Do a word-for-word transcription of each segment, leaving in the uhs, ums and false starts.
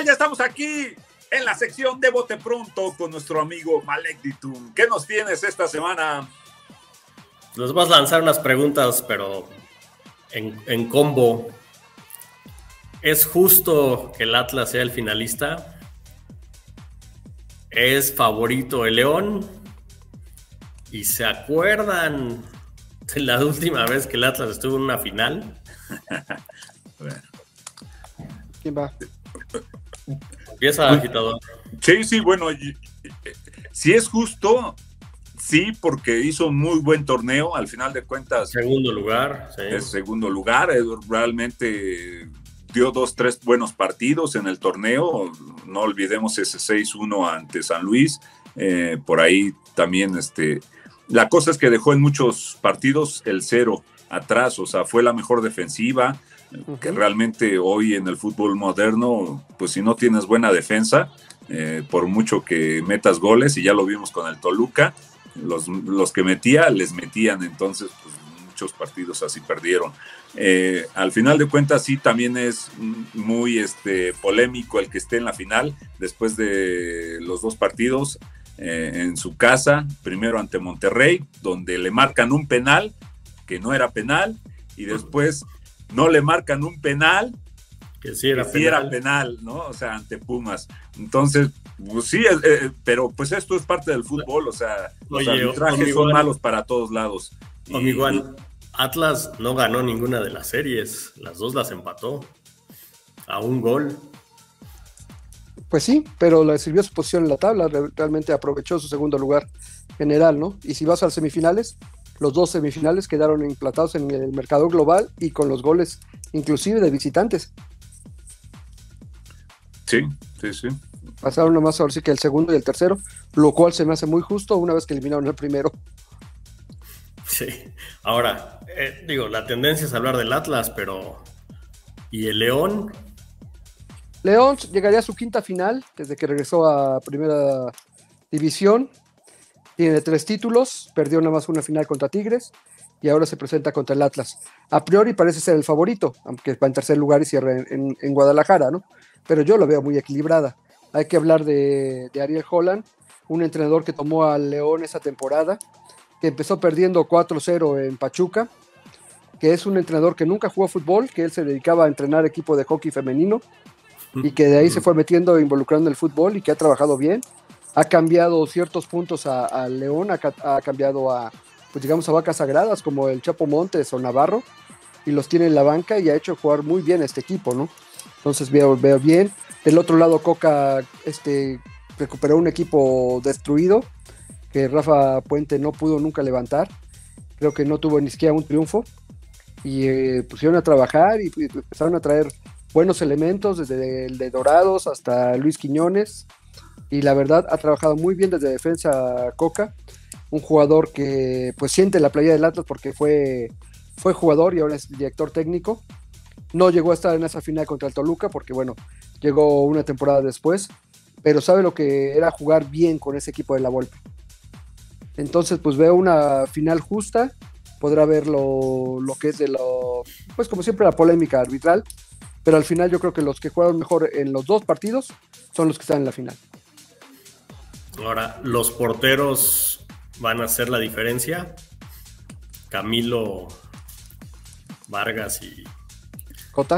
tal? Ya estamos aquí en la sección de Bote Pronto con nuestro amigo Malek Ditun. ¿Qué nos tienes esta semana? Les vas a lanzar unas preguntas, pero en, en combo. ¿Es justo que el Atlas sea el finalista? ¿Es favorito el León? ¿Y se acuerdan de la última vez que el Atlas estuvo en una final? Bueno. ¿Quién va? Empieza, agitador. Sí, sí, bueno, si es justo, sí, porque hizo un muy buen torneo, al final de cuentas. Segundo lugar, sí. Es segundo lugar, realmente dio dos, tres buenos partidos en el torneo, no olvidemos ese seis uno ante San Luis, eh, por ahí también, este, la cosa es que dejó en muchos partidos el cero atrás, o sea, fue la mejor defensiva, uh-huh. que realmente hoy en el fútbol moderno, pues si no tienes buena defensa, eh, por mucho que metas goles, y ya lo vimos con el Toluca, los, los que metía, les metían, entonces pues muchos partidos así perdieron. Eh, al final de cuentas sí también es muy este, polémico el que esté en la final, después de los dos partidos eh, en su casa, primero ante Monterrey, donde le marcan un penal, que no era penal, y después no le marcan un penal, que sí era, que penal. Sí era penal, ¿no? O sea, ante Pumas. Entonces, pues sí, eh, pero pues esto es parte del fútbol, o sea, Oye, los arbitrajes son malos para todos lados. Amigo, Atlas no ganó ninguna de las series, las dos las empató a un gol. Pues sí, pero le sirvió su posición en la tabla, realmente aprovechó su segundo lugar general, ¿no? Y si vas a las semifinales, los dos semifinales quedaron emplatados en el mercado global y con los goles inclusive de visitantes. Sí, sí, sí. Pasaron nomás ahora sí que el segundo y el tercero, lo cual se me hace muy justo una vez que eliminaron el primero. Sí, ahora, eh, digo, la tendencia es hablar del Atlas, pero ¿y el León? León llegaría a su quinta final desde que regresó a Primera División. Tiene tres títulos, perdió nada más una final contra Tigres y ahora se presenta contra el Atlas. A priori parece ser el favorito, aunque va en tercer lugar y cierra en, en, en Guadalajara, ¿no? Pero yo lo veo muy equilibrada. Hay que hablar de, de Ariel Holland, un entrenador que tomó al León esa temporada, que empezó perdiendo cuatro cero en Pachuca, que es un entrenador que nunca jugó fútbol, que él se dedicaba a entrenar equipo de hockey femenino y que de ahí se fue metiendo, involucrando en el fútbol y que ha trabajado bien. Ha cambiado ciertos puntos a, a León, ha, ha cambiado a, pues digamos, a vacas sagradas como el Chapo Montes o Navarro, y los tiene en la banca y ha hecho jugar muy bien a este equipo, ¿no? Entonces veo, veo bien. Del otro lado, Coca este, recuperó un equipo destruido que Rafa Puente no pudo nunca levantar. Creo que no tuvo ni siquiera un triunfo. Y eh, pusieron a trabajar y, y empezaron a traer buenos elementos, desde el de Dorados hasta Luis Quiñones. Y la verdad ha trabajado muy bien desde defensa Coca, un jugador que pues siente la playa del Atlas porque fue, fue jugador y ahora es director técnico. No llegó a estar en esa final contra el Toluca porque bueno, llegó una temporada después, pero sabe lo que era jugar bien con ese equipo de la Volpe. Entonces pues veo una final justa, podrá ver lo, lo que es de lo, pues como siempre la polémica arbitral, pero al final yo creo que los que jugaron mejor en los dos partidos son los que están en la final. Ahora, ¿los porteros van a hacer la diferencia? Camilo, Vargas y Cota.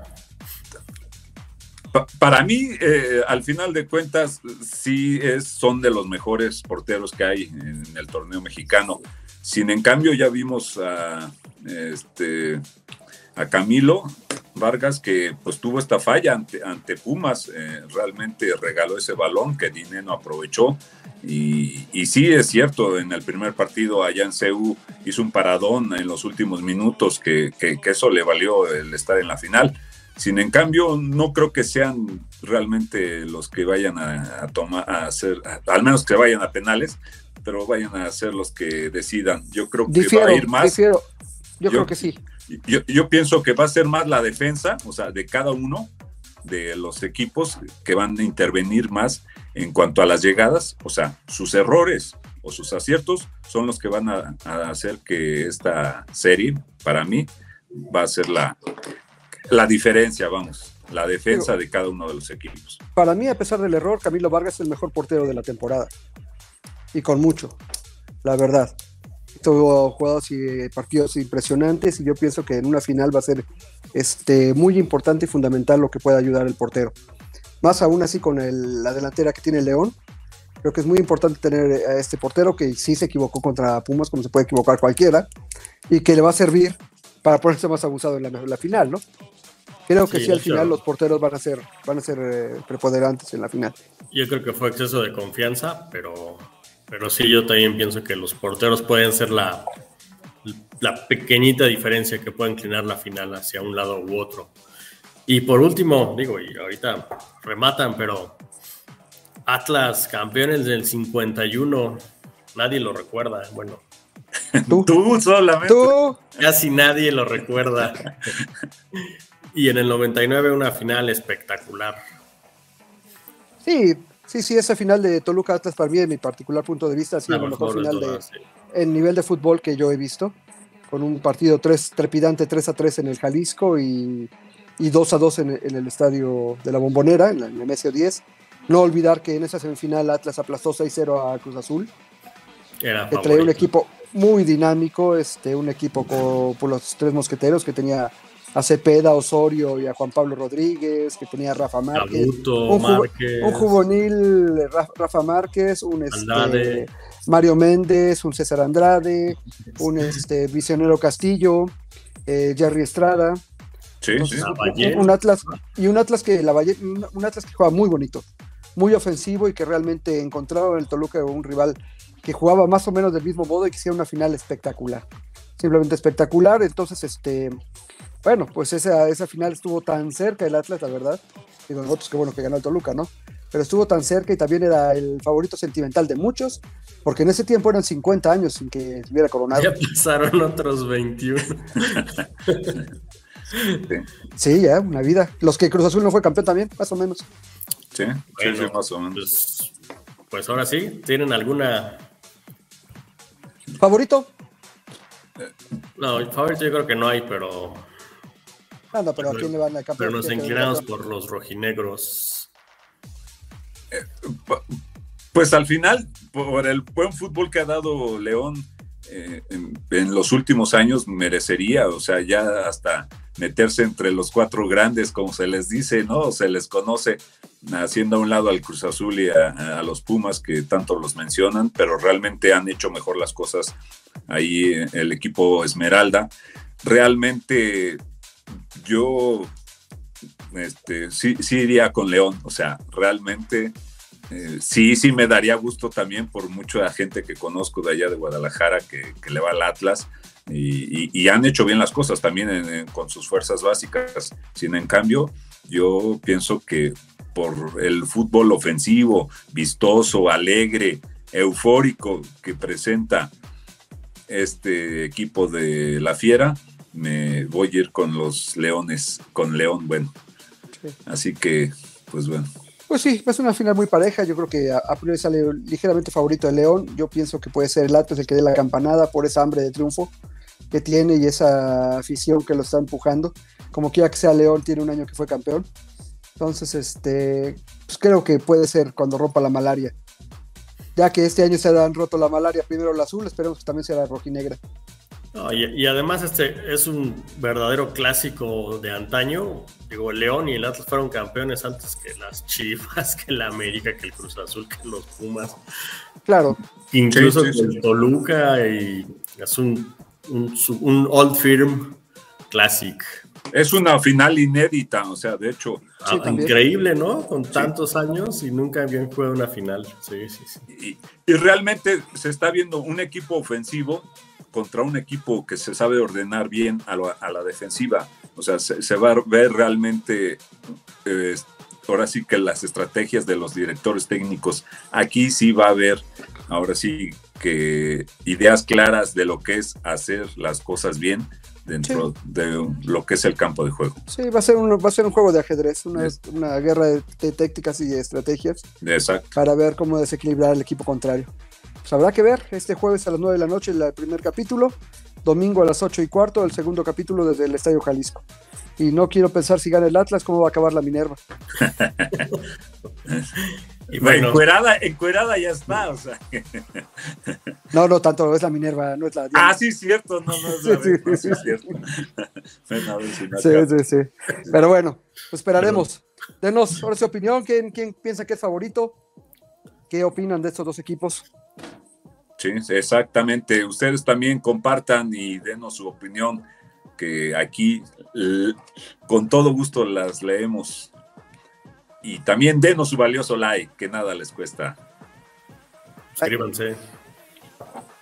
Pa para mí, eh, al final de cuentas, sí es, son de los mejores porteros que hay en el torneo mexicano. Sin en cambio, ya vimos a, este, a Camilo Vargas, que pues tuvo esta falla ante, ante Pumas, eh, realmente regaló ese balón que Dineno aprovechó, y, y sí es cierto, en el primer partido allá en C U hizo un paradón en los últimos minutos que, que, que eso le valió el estar en la final. Sin en cambio, no creo que sean realmente los que vayan a, a tomar, a hacer, a, al menos que vayan a penales, pero vayan a ser los que decidan. Yo creo que difiero, va a ir más. Difiero. Yo, yo creo que sí. Yo, yo pienso que va a ser más la defensa, o sea, de cada uno de los equipos que van a intervenir más en cuanto a las llegadas, o sea, sus errores o sus aciertos son los que van a, a hacer que esta serie, para mí, va a ser la, la diferencia, vamos. la defensa Digo, de cada uno de los equipos. Para mí, a pesar del error, Camilo Vargas es el mejor portero de la temporada. Y con mucho, la verdad. Tuvo jugados y partidos impresionantes y yo pienso que en una final va a ser este, muy importante y fundamental lo que pueda ayudar el portero. Más aún así con el, la delantera que tiene León, creo que es muy importante tener a este portero que sí se equivocó contra Pumas, como se puede equivocar cualquiera, y que le va a servir para ponerse más abusado en la, en la final, ¿no? Creo que sí, sí al final los porteros van a ser, van a ser eh, preponderantes en la final. Yo creo que fue exceso de confianza, pero, pero sí, yo también pienso que los porteros pueden ser la, la pequeñita diferencia que puede inclinar la final hacia un lado u otro. Y por último, digo, y ahorita rematan, pero Atlas, campeones del cincuenta y uno, nadie lo recuerda, bueno. Tú, tú solamente. Tú. Casi nadie lo recuerda. Y en el noventa y nueve una final espectacular. Sí, sí, sí, esa final de Toluca Atlas para mí, en mi particular punto de vista, ha sido la, la mejor final de, todas, sí. En nivel de fútbol que yo he visto, con un partido tres, trepidante tres a tres en el Jalisco y, y dos a dos en, en el estadio de la Bombonera, en, la, en el M S diez. No olvidar que en esa semifinal Atlas aplastó seis cero a Cruz Azul. Era que traía un equipo muy dinámico, este, un equipo con, por los tres mosqueteros que tenía a Cepeda, Osorio y a Juan Pablo Rodríguez, que tenía a Rafa Márquez, Abuto, un, ju- Márquez, un juvenil Rafa Márquez, un este, Mario Méndez, un César Andrade, un este, Visionero Castillo, eh, Jerry Estrada. Sí, Entonces, sí. Un, un Atlas y un Atlas que la Valle, un Atlas que juega muy bonito, muy ofensivo y que realmente encontraron en el Toluca un rival que jugaba más o menos del mismo modo y que hiciera una final espectacular, simplemente espectacular. Entonces, este, bueno, pues esa, esa final estuvo tan cerca del Atlas, la verdad, y nosotros qué bueno que ganó el Toluca, ¿no? Pero estuvo tan cerca y también era el favorito sentimental de muchos, porque en ese tiempo eran cincuenta años sin que estuviera coronado. Ya pasaron otros veintiuno. Sí. Sí, ya, una vida. Los que Cruz Azul no fue campeón también, más o menos. Sí, bueno, sí, sí, más o menos. Pues, pues ahora sí, ¿tienen alguna favorito? No, el favorito yo creo que no hay, pero Ah, no, pero ¿a quién le van a campeón? Pero nos inclinamos por los rojinegros. Eh, pues al final, por el buen fútbol que ha dado León eh, en, en los últimos años, merecería, o sea, ya hasta meterse entre los cuatro grandes, como se les dice, ¿no? Se les conoce, haciendo a un lado al Cruz Azul y a, a los Pumas, que tanto los mencionan, pero realmente han hecho mejor las cosas ahí el equipo Esmeralda. Realmente yo este, sí, sí iría con León, o sea, realmente eh, sí, sí me daría gusto también por mucha gente que conozco de allá de Guadalajara que, que le va al Atlas y, y, y han hecho bien las cosas también en, en, con sus fuerzas básicas. Sin en cambio, yo pienso que por el fútbol ofensivo, vistoso, alegre, eufórico que presenta este equipo de la Fiera, me voy a ir con los Leones, con León, bueno. Sí. Así que, pues bueno. Pues sí, es una final muy pareja. Yo creo que a, a priori sale ligeramente favorito el León. Yo pienso que puede ser el Atlas el que dé la campanada por esa hambre de triunfo que tiene y esa afición que lo está empujando. Como quiera que sea, León tiene un año que fue campeón. Entonces, este, pues creo que puede ser cuando rompa la malaria. Ya que este año se han roto la malaria, primero la azul, esperemos que también sea la rojinegra. No, y, y además este es un verdadero clásico de antaño. Digo, el León y el Atlas fueron campeones antes que las Chivas, que la América, que el Cruz Azul, que los Pumas. Claro. Incluso sí, sí, con sí. Toluca, y es un, un, un old firm classic. Es una final inédita, o sea, de hecho. Sí, ah, increíble, ¿no? Con tantos sí. años y nunca habían jugado una final. Sí, sí, sí. Y, y realmente se está viendo un equipo ofensivo contra un equipo que se sabe ordenar bien a, lo, a la defensiva. O sea, se, se va a ver realmente, eh, ahora sí que las estrategias de los directores técnicos, aquí sí va a haber, ahora sí que ideas claras de lo que es hacer las cosas bien dentro sí. de lo que es el campo de juego. Sí, va a ser un, va a ser un juego de ajedrez, una, sí. una guerra de, de tácticas y de estrategias. Exacto. Para ver cómo desequilibrar al equipo contrario. Pues habrá que ver, este jueves a las nueve de la noche el primer capítulo, domingo a las ocho y cuarto el segundo capítulo desde el Estadio Jalisco. y no quiero pensar si gana el Atlas, cómo va a acabar la Minerva. Y bueno, encuerada, encuerada ya está, o sea. No, no tanto, es la Minerva, no es la Diana. Ah, sí, cierto, no, no es la sí, no, sí, sí, es cierto. Bueno, a ver si no sí, sí, sí. Pero bueno, pues esperaremos. Denos ahora su opinión, ¿quién, quién piensa que es favorito? ¿Qué opinan de estos dos equipos? Sí, exactamente. Ustedes también compartan y denos su opinión, que aquí con todo gusto las leemos. Y también denos su valioso like, que nada les cuesta. Suscríbanse.